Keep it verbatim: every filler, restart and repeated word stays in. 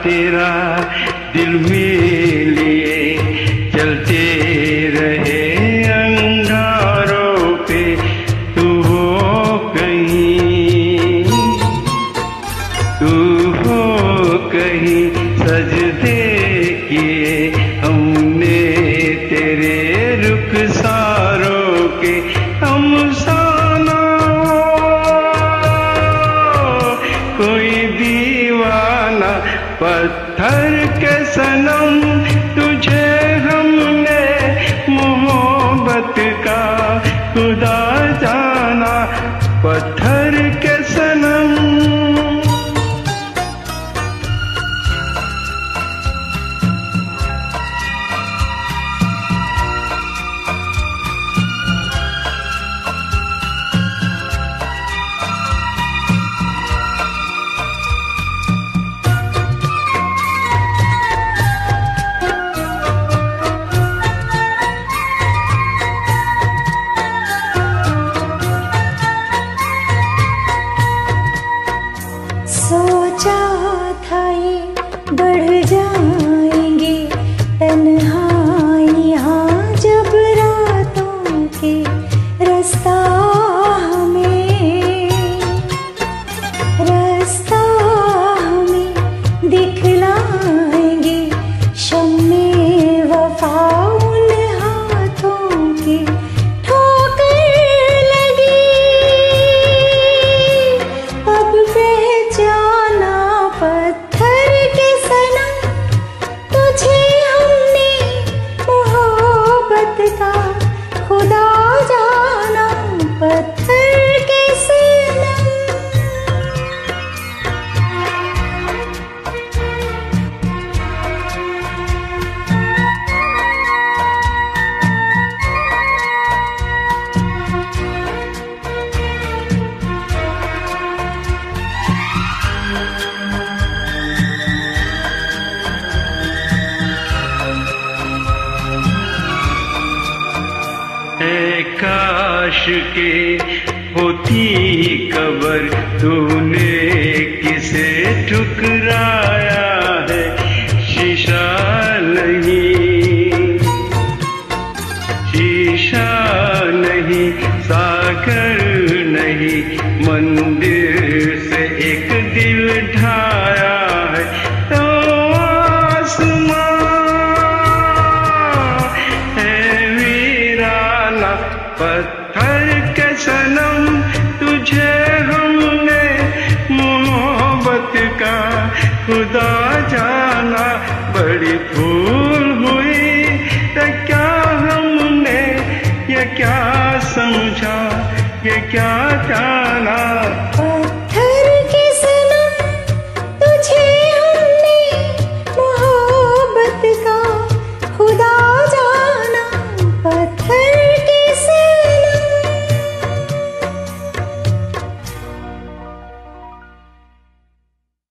तेरा दिल में लिए चलते रहे अंगारों पे तू हो कहीं, तू हो कहीं। सजदे किए हमने तेरे रुखसारों के, हम साना कोई दीवाना पत्थर के सनम। तुझे हमने मोहब्बत का खुदा जाना, पत्थर के सनम। सोचा था ये बढ़ जाएंगे तन्हाइयाँ जब रातों के रास्ता हमें, रास्ता हमें दिखलाएंगे शम्मे वफा उन हाथों के। ठोकर लगी अब पहचाना पत्थर के सनम। तुझे हमने मोहब्बत का खुदा जाना, पत्थर के सनम। ऐ काश के होती कबर, तूने किसे ठुकराया है। शीशा नहीं, शीशा नहीं, सागर नहीं, मंदिर से एक दिल ढाया है। तो आसमां है वीराना, पत्थर